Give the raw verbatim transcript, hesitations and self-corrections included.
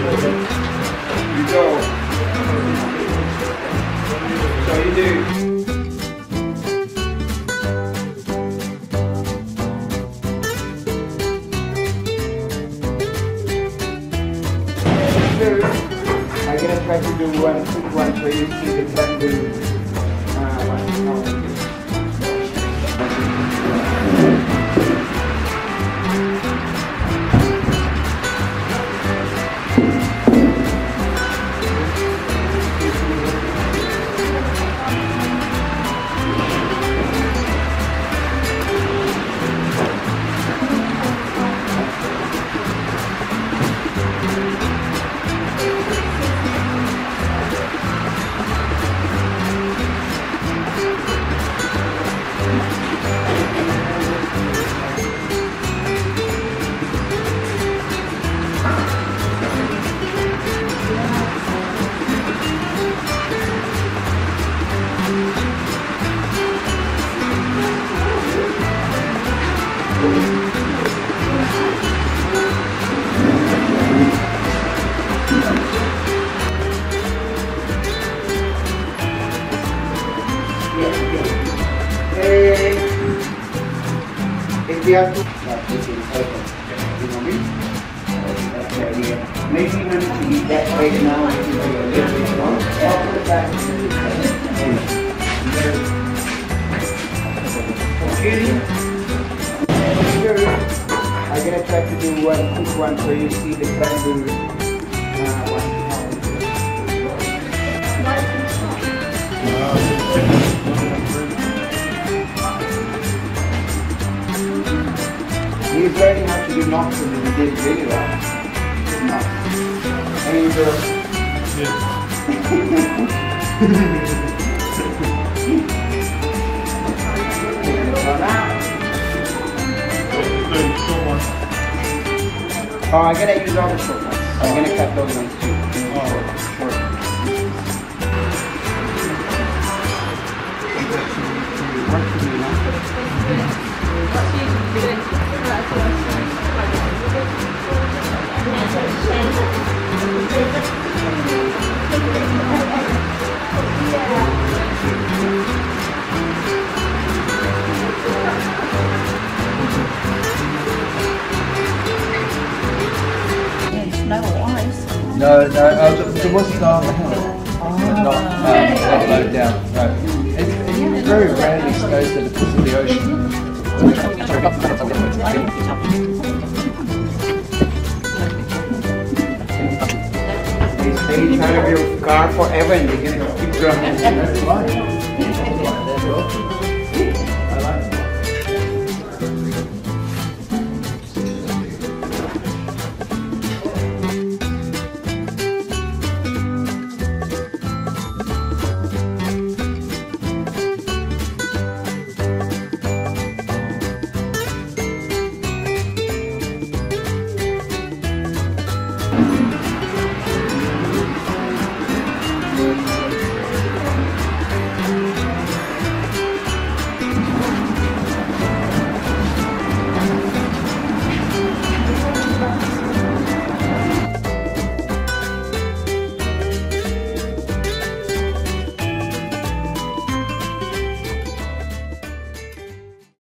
You go. So you do. I'm gonna try to do one quick one so you see the bamboo. Uh, one, if you have to, yeah, this is open. You know me? That's the idea. Maybe when you eat that right now, it will be a little bit long. I'll put it back. Okay. I'm gonna try to do one quick one so you see the bamboo. Uh, one. He's learning how to do knots and he did really well. Knots. And you go. Yeah. Oh, I'm gonna use all the short ones. I'm gonna cut those ones too. Oh, short. Work for me now. No, no, uh, there was down the hill, but not, um, not low down. Right. It, it very rarely snows at the tip of the ocean. They stay trying to build a car forever and they're going to keep growing. That's fine.